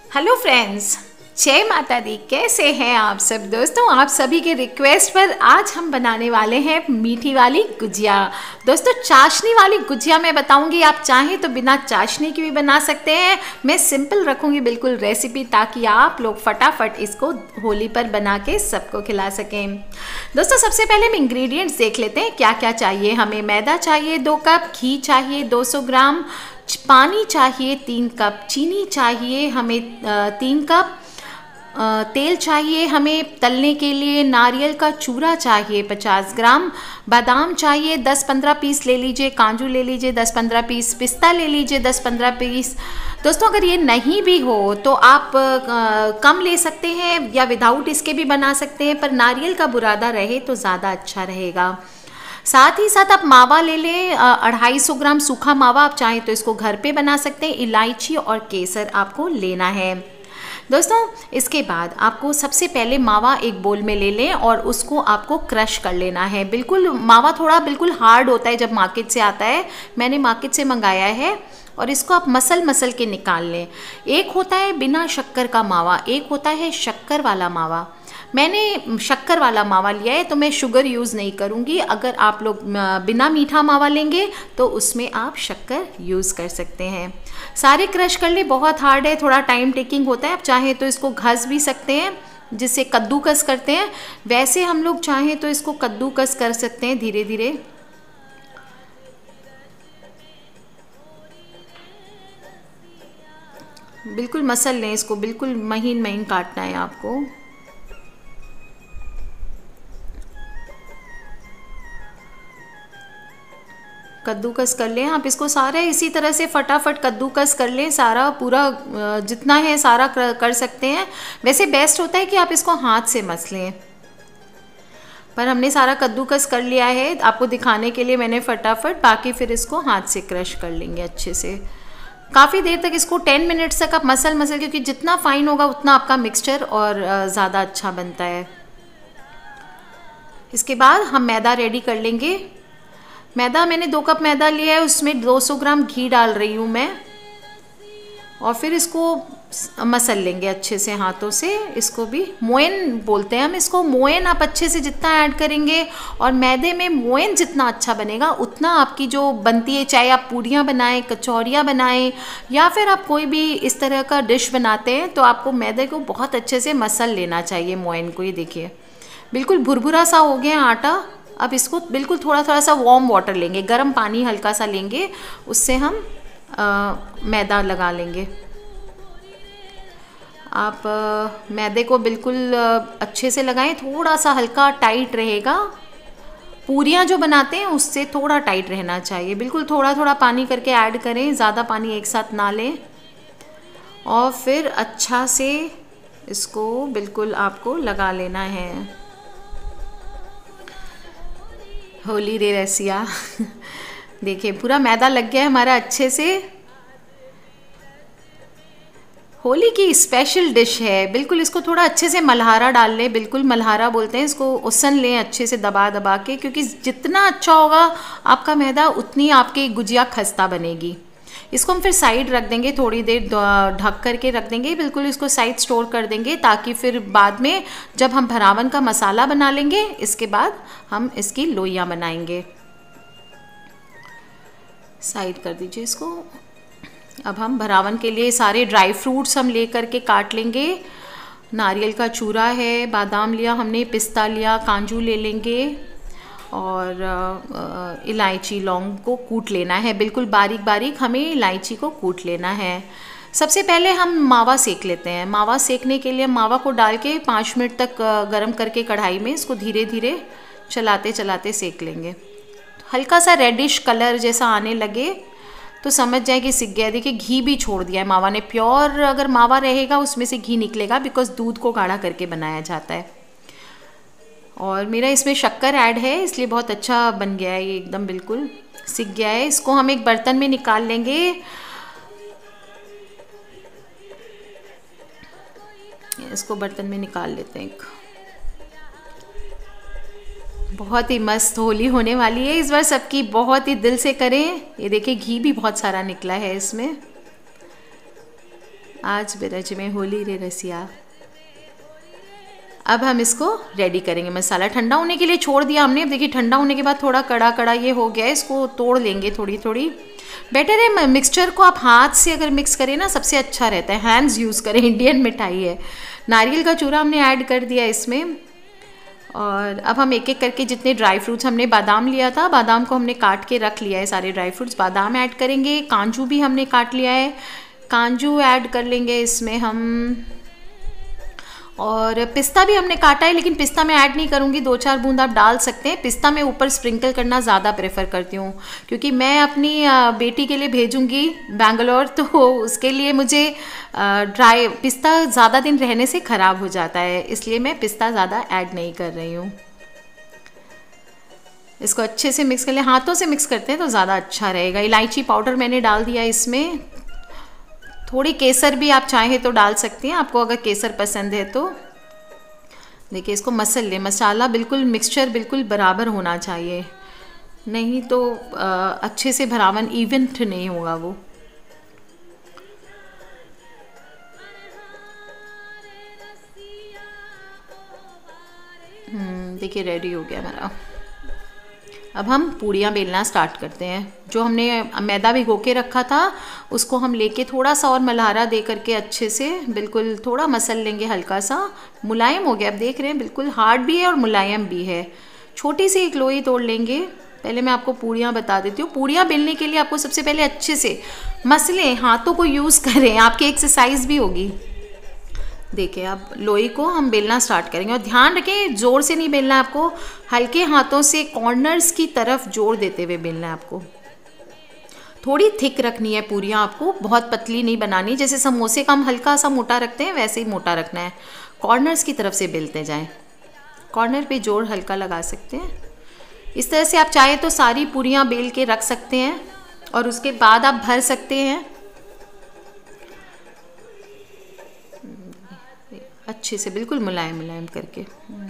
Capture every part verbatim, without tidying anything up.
Hello friends, जय माता दी। कैसे हैं आप सब दोस्तों? आप सभी के रिक्वेस्ट पर आज हम बनाने वाले हैं मीठी वाली गुजिया। दोस्तों, चाशनी वाली गुजिया मैं बताऊंगी। आप चाहें तो बिना चाशनी की भी बना सकते हैं। मैं सिंपल रखूंगी बिल्कुल रेसिपी, ताकि आप लोग फटाफट इसको होली पर बना के सबको खिला सकें। दोस्तों, सबसे पहले हम इंग्रेडिएंट्स देख लेते हैं क्या क्या चाहिए। हमें मैदा चाहिए दो कप, घी चाहिए दो सौ ग्राम, पानी चाहिए तीन कप, चीनी चाहिए हमें तीन कप, तेल चाहिए हमें तलने के लिए, नारियल का चूरा चाहिए पचास ग्राम, बादाम चाहिए दस पंद्रह पीस ले लीजिए, काजू ले लीजिए दस पंद्रह पीस, पिस्ता ले लीजिए दस पंद्रह पीस। दोस्तों, अगर ये नहीं भी हो तो आप आ, कम ले सकते हैं या विदाउट इसके भी बना सकते हैं, पर नारियल का बुरादा रहे तो ज़्यादा अच्छा रहेगा। साथ ही साथ आप मावा ले लें, अढ़ाई सौ ग्राम सूखा मावा। आप चाहें तो इसको घर पे बना सकते हैं। इलायची और केसर आपको लेना है। दोस्तों, इसके बाद आपको सबसे पहले मावा एक बोल में ले लें और उसको आपको क्रश कर लेना है। बिल्कुल मावा थोड़ा बिल्कुल हार्ड होता है जब मार्केट से आता है। मैंने मार्केट से मंगाया है और इसको आप मसल मसल के निकाल लें। एक होता है बिना शक्कर का मावा, एक होता है शक्कर वाला मावा। मैंने शक्कर वाला मावा लिया है तो मैं शुगर यूज़ नहीं करूँगी। अगर आप लोग बिना मीठा मावा लेंगे तो उसमें आप शक्कर यूज़ कर सकते हैं। सारे क्रश कर ले। बहुत हार्ड है, थोड़ा टाइम टेकिंग होता है। आप चाहें तो इसको घस भी सकते हैं, जिससे कद्दूकस करते हैं, वैसे हम लोग चाहें तो इसको कद्दूकस कर सकते हैं धीरे धीरे। बिल्कुल मसल लें इसको, बिल्कुल महीन महीन काटना है आपको। कद्दूकस कर लें आप इसको सारा, इसी तरह से फटाफट कद्दूकस कर लें सारा, पूरा जितना है सारा कर सकते हैं। वैसे बेस्ट होता है कि आप इसको हाथ से मस लें, पर हमने सारा कद्दूकस कर लिया है आपको दिखाने के लिए मैंने फटाफट। बाकी फिर इसको हाथ से क्रश कर लेंगे अच्छे से। काफ़ी देर तक इसको टेन मिनट्स तक आप मसल मसल, क्योंकि जितना फाइन होगा उतना आपका मिक्सचर और ज़्यादा अच्छा बनता है। इसके बाद हम मैदा रेडी कर लेंगे। मैदा मैंने दो कप मैदा लिया है, उसमें दो सौ ग्राम घी डाल रही हूँ मैं, और फिर इसको मसल लेंगे अच्छे से हाथों से। इसको भी मोयन बोलते हैं हम इसको। मोयन आप अच्छे से जितना ऐड करेंगे, और मैदे में मोयन जितना अच्छा बनेगा उतना आपकी जो बनती है, चाहे आप पूरियाँ बनाएं, कचौरियाँ बनाएं, या फिर आप कोई भी इस तरह का डिश बनाते हैं, तो आपको मैदे को बहुत अच्छे से मसल लेना चाहिए मोयन को। ये देखिए बिल्कुल भुरभुरा सा हो गया आटा। अब इसको बिल्कुल थोड़ा थोड़ा सा वार्म वाटर लेंगे, गर्म पानी हल्का सा लेंगे, उससे हम आ, मैदा लगा लेंगे। आप आ, मैदे को बिल्कुल आ, अच्छे से लगाएं, थोड़ा सा हल्का टाइट रहेगा। पूरियाँ जो बनाते हैं उससे थोड़ा टाइट रहना चाहिए। बिल्कुल थोड़ा थोड़ा पानी करके ऐड करें, ज़्यादा पानी एक साथ ना लें। और फिर अच्छा से इसको बिल्कुल आपको लगा लेना है। होली रे रसिया देखिए पूरा मैदा लग गया है हमारा अच्छे से। होली की स्पेशल डिश है। बिल्कुल इसको थोड़ा अच्छे से मल्हारा डाल लें, बिल्कुल मल्हारा बोलते हैं इसको, उसन लें अच्छे से दबा दबा के, क्योंकि जितना अच्छा होगा आपका मैदा उतनी आपकी गुजिया खस्ता बनेगी। इसको हम फिर साइड रख देंगे, थोड़ी देर ढक करके रख देंगे। बिल्कुल इसको साइड स्टोर कर देंगे, ताकि फिर बाद में जब हम भरावन का मसाला बना लेंगे, इसके बाद हम इसकी लोइयाँ बनाएंगे। साइड कर दीजिए इसको। अब हम भरावन के लिए सारे ड्राई फ्रूट्स हम ले करके काट लेंगे। नारियल का चूरा है, बादाम लिया हमने, पिस्ता लिया, काजू ले लेंगे, और इलायची लौंग को कूट लेना है। बिल्कुल बारीक बारीक हमें इलायची को कूट लेना है। सबसे पहले हम मावा सेक लेते हैं। मावा सेकने के लिए मावा को डाल के पाँच मिनट तक गरम करके कढ़ाई में इसको धीरे धीरे चलाते चलाते सेक लेंगे। हल्का सा रेडिश कलर जैसा आने लगे तो समझ जाए कि सिक गया। देखिए घी भी छोड़ दिया है मावा ने। प्योर अगर मावा रहेगा उसमें से घी निकलेगा, बिकॉज दूध को गाढ़ा करके बनाया जाता है। और मेरा इसमें शक्कर ऐड है, इसलिए बहुत अच्छा बन गया है ये, एकदम बिल्कुल सिक गया है। इसको हम एक बर्तन में निकाल लेंगे। इसको बर्तन में निकाल लेते हैं। बहुत ही मस्त होली होने वाली है इस बार सबकी, बहुत ही दिल से करें। ये देखिए घी भी बहुत सारा निकला है इसमें। आज बिरज में होली रे रसिया। अब हम इसको रेडी करेंगे। मसाला ठंडा होने के लिए छोड़ दिया हमने। अब देखिए ठंडा होने के बाद थोड़ा कड़ा कड़ा ये हो गया है, इसको तोड़ लेंगे थोड़ी थोड़ी। बेटर है मिक्सचर को आप हाथ से अगर मिक्स करें ना सबसे अच्छा रहता है, हैंड्स यूज़ करें, इंडियन मिठाई है। नारियल का चूरा हमने ऐड कर दिया इसमें। और अब हम एक एक करके जितने ड्राई फ्रूट्स, हमने बादाम लिया था, बादाम को हमने काट के रख लिया है सारे ड्राई फ्रूट्स। बादाम ऐड करेंगे, काजू भी हमने काट लिया है, काजू ऐड कर लेंगे इसमें हम। और पिस्ता भी हमने काटा है, लेकिन पिस्ता मैं ऐड नहीं करूँगी, दो चार बूंद आप डाल सकते हैं। पिस्ता मैं ऊपर स्प्रिंकल करना ज़्यादा प्रेफर करती हूँ, क्योंकि मैं अपनी बेटी के लिए भेजूँगी बैंगलोर, तो उसके लिए मुझे ड्राई पिस्ता ज़्यादा दिन रहने से ख़राब हो जाता है, इसलिए मैं पिस्ता ज़्यादा ऐड नहीं कर रही हूँ। इसको अच्छे से मिक्स कर लें, हाथों से मिक्स करते हैं तो ज़्यादा अच्छा रहेगा। इलायची पाउडर मैंने डाल दिया इसमें। थोड़ी केसर भी आप चाहें तो डाल सकती हैं, आपको अगर केसर पसंद है तो। देखिए इसको मसल ले, मसाला बिल्कुल मिक्सचर बिल्कुल बराबर होना चाहिए, नहीं तो आ, अच्छे से भरावन इवेंट नहीं होगा वो। हम्म देखिए रेडी हो गया मेरा। अब हम पूड़ियाँ बेलना स्टार्ट करते हैं। जो हमने मैदा भिगो के रखा था उसको हम लेके थोड़ा सा और मल्हारा दे करके अच्छे से बिल्कुल थोड़ा मसल लेंगे, हल्का सा मुलायम हो गया। अब देख रहे हैं बिल्कुल हार्ड भी है और मुलायम भी है। छोटी सी एक लोई तोड़ लेंगे। पहले मैं आपको पूड़ियाँ बता देती हूँ। पूड़ियाँ बेलने के लिए आपको सबसे पहले अच्छे से मसलें, हाथों को यूज़ करें, आपकी एक्सरसाइज भी होगी। देखिए अब लोई को हम बेलना स्टार्ट करेंगे, और ध्यान रखें ज़ोर से नहीं बेलना है आपको, हल्के हाथों से कॉर्नर्स की तरफ जोर देते हुए बेलना है आपको। थोड़ी थिक रखनी है पूरियाँ आपको, बहुत पतली नहीं बनानी। जैसे समोसे का हम हल्का सा मोटा रखते हैं वैसे ही मोटा रखना है। कॉर्नर्स की तरफ से बेलते जाएं, कॉर्नर पे जोर हल्का लगा सकते हैं। इस तरह से आप चाहे तो सारी पूरियाँ बेल के रख सकते हैं और उसके बाद आप भर सकते हैं अच्छे से, बिल्कुल मुलायम मुलायम करके।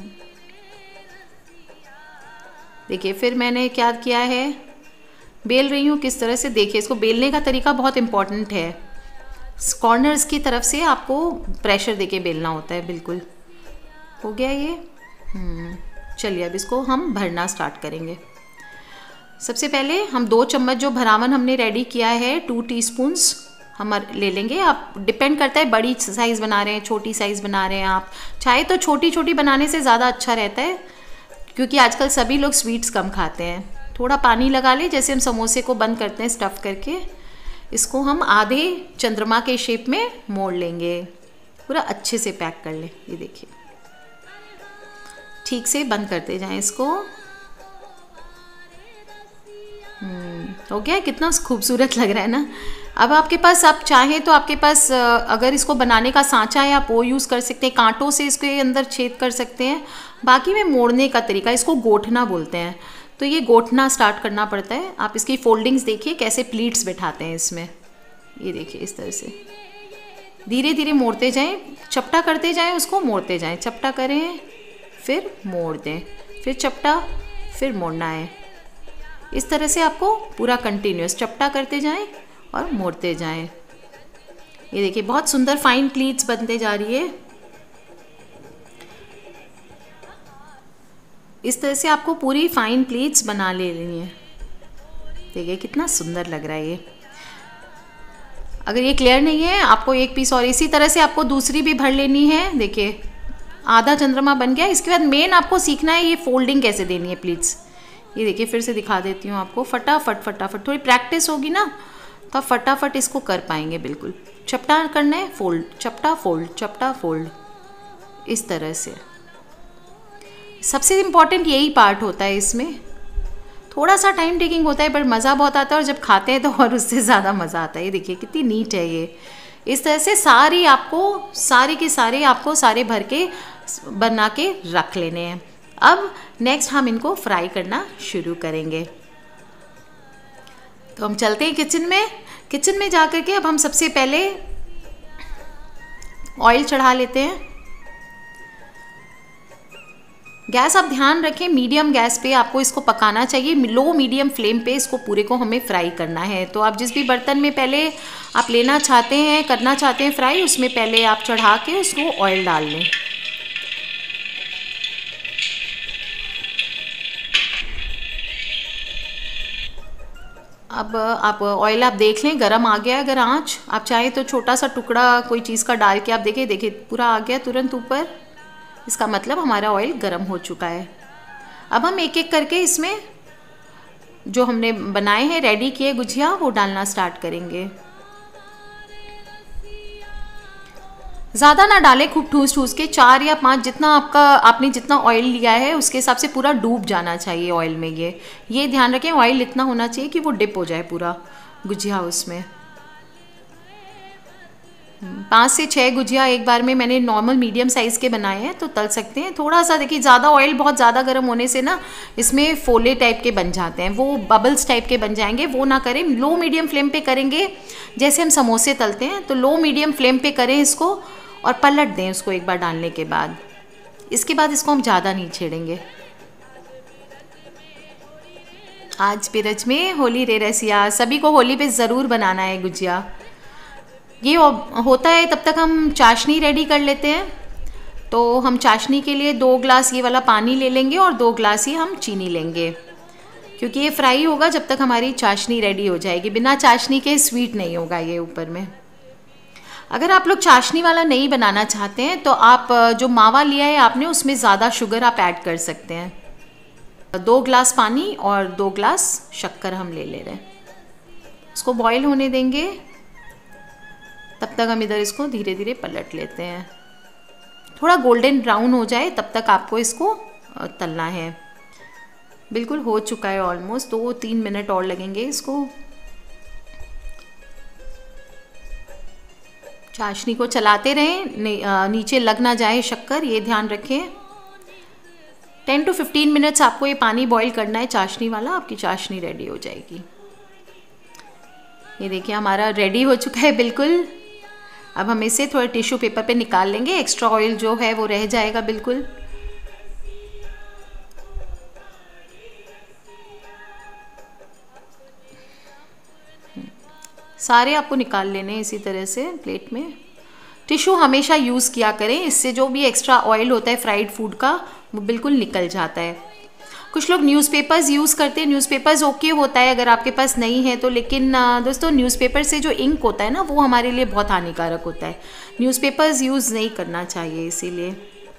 देखिए फिर मैंने क्या किया है, बेल रही हूँ किस तरह से। देखिए इसको बेलने का तरीका बहुत इम्पॉर्टेंट है, कॉर्नर्स की तरफ से आपको प्रेशर देके बेलना होता है। बिल्कुल हो गया ये। चलिए अब इसको हम भरना स्टार्ट करेंगे। सबसे पहले हम दो चम्मच जो भरावन हमने रेडी किया है, टू टीस्पून्स हम ले लेंगे। आप डिपेंड करता है बड़ी साइज़ बना रहे हैं छोटी साइज़ बना रहे हैं, आप चाहे तो छोटी छोटी बनाने से ज़्यादा अच्छा रहता है, क्योंकि आजकल सभी लोग स्वीट्स कम खाते हैं। थोड़ा पानी लगा ले, जैसे हम समोसे को बंद करते हैं स्टफ़ करके। इसको हम आधे चंद्रमा के शेप में मोड़ लेंगे, पूरा अच्छे से पैक कर लें। ये देखिए ठीक से बंद करते जाएं इसको। हो गया, कितना खूबसूरत लग रहा है ना। अब आपके पास आप चाहें तो आपके पास अगर इसको बनाने का सांचा है आप वो यूज़ कर सकते हैं, कांटों से इसके अंदर छेद कर सकते हैं। बाकी में मोड़ने का तरीका, इसको गोठना बोलते हैं, तो ये गोठना स्टार्ट करना पड़ता है। आप इसकी फोल्डिंग्स देखिए कैसे प्लीट्स बैठाते हैं इसमें। ये देखिए इस तरह से धीरे धीरे मोड़ते जाएं, चपटा करते जाएं, उसको मोड़ते जाएं। चपटा करें फिर मोड़ दें, फिर चपटा फिर मोड़ना है। इस तरह से आपको पूरा कंटिन्यूस चपटा करते जाएं और मोड़ते जाएं। ये देखिए बहुत सुंदर फाइन प्लीट्स बनते जा रही है। इस तरह से आपको पूरी फाइन प्लीट्स बना ले लेनी है। देखिए कितना सुंदर लग रहा है ये। अगर ये क्लियर नहीं है आपको एक पीस और इसी तरह से आपको दूसरी भी भर लेनी है। देखिए आधा चंद्रमा बन गया। इसके बाद मेन आपको सीखना है ये फोल्डिंग कैसे देनी है प्लीट्स। ये देखिए फिर से दिखा देती हूँ आपको, फटाफट फटाफट थोड़ी प्रैक्टिस होगी ना तो आप फटाफट इसको कर पाएंगे। बिल्कुल चपटा करना है, फोल्ड चपटा फोल्ड चपटा फोल्ड, इस तरह से। सबसे इम्पॉर्टेंट यही पार्ट होता है इसमें। थोड़ा सा टाइम टेकिंग होता है पर मज़ा बहुत आता है, और जब खाते हैं तो और उससे ज़्यादा मज़ा आता है। ये देखिए कितनी नीट है ये। इस तरह से सारी आपको सारे के सारे आपको सारे भर के बना के रख लेने हैं। अब नेक्स्ट हम इनको फ्राई करना शुरू करेंगे। तो हम चलते हैं किचन में। किचन में जा कर के अब हम सबसे पहले ऑयल चढ़ा लेते हैं। गैस आप ध्यान रखें, मीडियम गैस पे आपको इसको पकाना चाहिए। लो मीडियम फ्लेम पे इसको पूरे को हमें फ्राई करना है। तो आप जिस भी बर्तन में पहले आप लेना चाहते हैं, करना चाहते हैं फ्राई, उसमें पहले आप चढ़ा के उसको ऑयल डाल लें। अब आप ऑयल आप देख लें गरम आ गया। अगर आँच आप चाहें तो छोटा सा टुकड़ा कोई चीज़ का डाल के आप देखें, देखिए पूरा आ गया तुरंत ऊपर, इसका मतलब हमारा ऑयल गरम हो चुका है। अब हम एक एक करके इसमें जो हमने बनाए हैं, रेडी किए गुजिया, वो डालना स्टार्ट करेंगे। ज़्यादा ना डालें खूब ठूस ठूस के, चार या पांच, जितना आपका आपने जितना ऑयल लिया है उसके हिसाब से पूरा डूब जाना चाहिए ऑयल में। ये ये ध्यान रखें, ऑयल इतना होना चाहिए कि वो डिप हो जाए पूरा गुजिया उसमें। पाँच से छः गुजिया एक बार में मैंने नॉर्मल मीडियम साइज़ के बनाए हैं, तो तल सकते हैं। थोड़ा सा देखिए, ज़्यादा ऑयल बहुत ज़्यादा गर्म होने से ना इसमें फोले टाइप के बन जाते हैं, वो बबल्स टाइप के बन जाएंगे, वो ना करें। लो मीडियम फ्लेम पे करेंगे, जैसे हम समोसे तलते हैं, तो लो मीडियम फ्लेम पे करें इसको और पलट दें उसको एक बार डालने के बाद। इसके बाद इसको हम ज़्यादा नहीं छेड़ेंगे। आज बिरज में होली रे रसिया, सभी को होली पे ज़रूर बनाना है गुजिया। ये होता है तब तक हम चाशनी रेडी कर लेते हैं। तो हम चाशनी के लिए दो ग्लास ये वाला पानी ले लेंगे और दो ग्लास ही हम चीनी लेंगे, क्योंकि ये फ्राई होगा जब तक हमारी चाशनी रेडी हो जाएगी। बिना चाशनी के स्वीट नहीं होगा ये ऊपर में। अगर आप लोग चाशनी वाला नहीं बनाना चाहते हैं तो आप जो मावा लिया है आपने, उसमें ज़्यादा शुगर आप ऐड कर सकते हैं। दो ग्लास पानी और दो ग्लास शक्कर हम ले ले रहे हैं। इसको बॉईल होने देंगे, तब तक हम इधर इसको धीरे धीरे पलट लेते हैं। थोड़ा गोल्डन ब्राउन हो जाए तब तक आपको इसको तलना है। बिल्कुल हो चुका है ऑलमोस्ट, दो तीन मिनट और लगेंगे इसको। चाशनी को चलाते रहें, नीचे लग ना जाए शक्कर, ये ध्यान रखें। टेन टू फिफ्टीन मिनट्स आपको ये पानी बॉईल करना है चाशनी वाला, आपकी चाशनी रेडी हो जाएगी। ये देखिए हमारा रेडी हो चुका है बिल्कुल। अब हम इसे थोड़ा टिश्यू पेपर पे निकाल लेंगे, एक्स्ट्रा ऑयल जो है वो रह जाएगा बिल्कुल। सारे आपको निकाल लेने हैं इसी तरह से प्लेट में। टिश्यू हमेशा यूज़ किया करें, इससे जो भी एक्स्ट्रा ऑयल होता है फ्राइड फूड का वो बिल्कुल निकल जाता है। कुछ लोग न्यूज़पेपर्स यूज़ करते हैं, न्यूज़पेपर्स ओके होता है अगर आपके पास नहीं है तो, लेकिन दोस्तों न्यूज़पेपर से जो इंक होता है ना वो हमारे लिए बहुत हानिकारक होता है। न्यूज़पेपर्स यूज़ नहीं करना चाहिए, इसीलिए।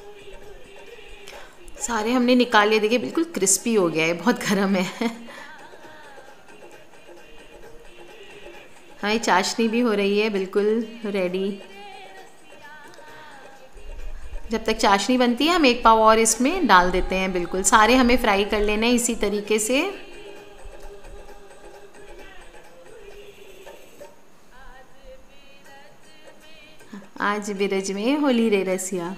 सारे हमने निकाल लिए, देखिए बिल्कुल क्रिस्पी हो गया है, बहुत गर्म है। हमारी चाशनी भी हो रही है बिल्कुल रेडी। जब तक चाशनी बनती है हम एक पाव और इसमें डाल देते हैं। बिल्कुल सारे हमें फ्राई कर लेना है इसी तरीके से। आज बिरज में होली रे रसिया।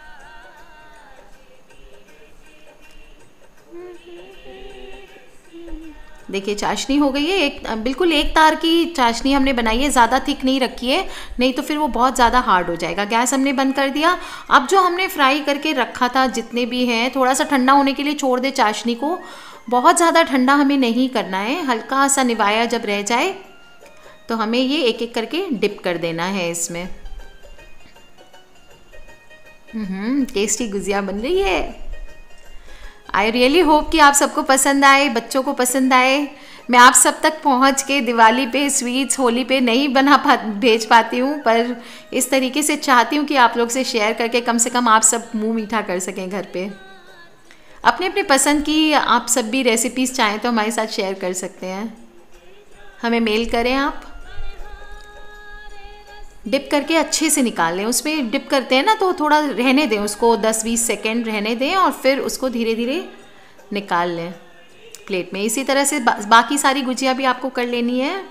देखिए चाशनी हो गई है, एक बिल्कुल एक तार की चाशनी हमने बनाई है, ज़्यादा थिक नहीं रखी है, नहीं तो फिर वो बहुत ज़्यादा हार्ड हो जाएगा। गैस हमने बंद कर दिया। अब जो हमने फ्राई करके रखा था जितने भी हैं, थोड़ा सा ठंडा होने के लिए छोड़ दे चाशनी को। बहुत ज़्यादा ठंडा हमें नहीं करना है, हल्का सा निवाया जब रह जाए तो हमें ये एक एक करके डिप कर देना है इसमें। हम्म टेस्टी गुजिया बन रही है। आई रियली होप कि आप सबको पसंद आए, बच्चों को पसंद आए। मैं आप सब तक पहुंच के दिवाली पे स्वीट्स, होली पे नहीं बना पा भेज पाती हूँ, पर इस तरीके से चाहती हूँ कि आप लोग से शेयर करके कम से कम आप सब मुंह मीठा कर सकें घर पे। अपने अपने पसंद की आप सब भी रेसिपीज़ चाहें तो हमारे साथ शेयर कर सकते हैं, हमें मेल करें आप। डिप करके अच्छे से निकाल लें, उसमें डिप करते हैं ना तो थोड़ा रहने दें उसको, दस बीस सेकेंड रहने दें और फिर उसको धीरे धीरे निकाल लें प्लेट में। इसी तरह से बा, बाकी सारी गुजिया भी आपको कर लेनी है।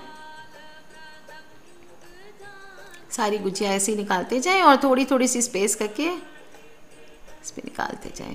सारी गुजिया ऐसे ही निकालते जाएं और थोड़ी थोड़ी सी स्पेस करके इस पर निकालते जाएं।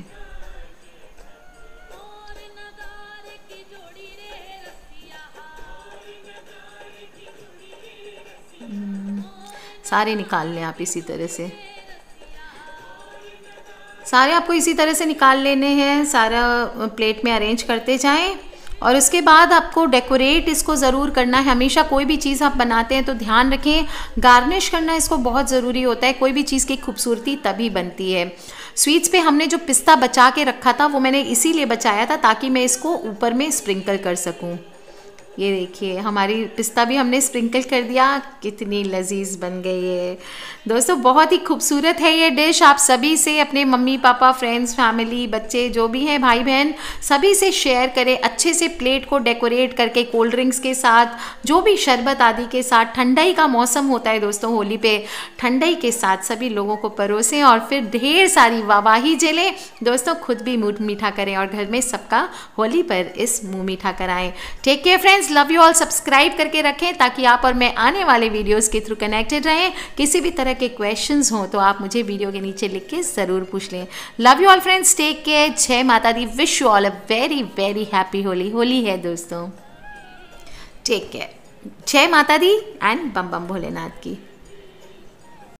सारे निकाल लें आप इसी तरह से। सारे आपको इसी तरह से निकाल लेने हैं, सारा प्लेट में अरेंज करते जाएं। और उसके बाद आपको डेकोरेट इसको ज़रूर करना है। हमेशा कोई भी चीज़ आप बनाते हैं तो ध्यान रखें, गार्निश करना इसको बहुत ज़रूरी होता है। कोई भी चीज़ की खूबसूरती तभी बनती है। स्वीट्स पे हमने जो पिस्ता बचा के रखा था वो मैंने इसीलिए बचाया था ताकि मैं इसको ऊपर में स्प्रिंकल कर सकूं। ये देखिए हमारी पिस्ता भी हमने स्प्रिंकल कर दिया, कितनी लजीज बन गई है दोस्तों। बहुत ही खूबसूरत है ये डिश। आप सभी से, अपने मम्मी पापा, फ्रेंड्स, फैमिली, बच्चे जो भी हैं, भाई बहन, सभी से शेयर करें। अच्छे से प्लेट को डेकोरेट करके कोल्ड ड्रिंक्स के साथ, जो भी शरबत आदि के साथ, ठंडाई का मौसम होता है दोस्तों होली पे, ठंडाई के साथ सभी लोगों को परोसें और फिर ढेर सारी वाहवाही झेलें दोस्तों। खुद भी मुँह मीठा करें और घर में सबका होली पर इस मुँह मीठा कराएं। Take care friends, love you all. Subscribe करके रखें ताकि आप और मैं आने वाले वीडियोस के थ्रू कनेक्टेड रहें। किसी भी तरह के क्वेश्चंस हों तो आप मुझे वीडियो के नीचे लिख के ज़रूर पूछ लें। Love you all friends, take care, जय माता दी। Wish you all a very very happy Holi. Holi है दोस्तों, टेक केयर। जय माता दी एंड बम बम भोलेनाथ की।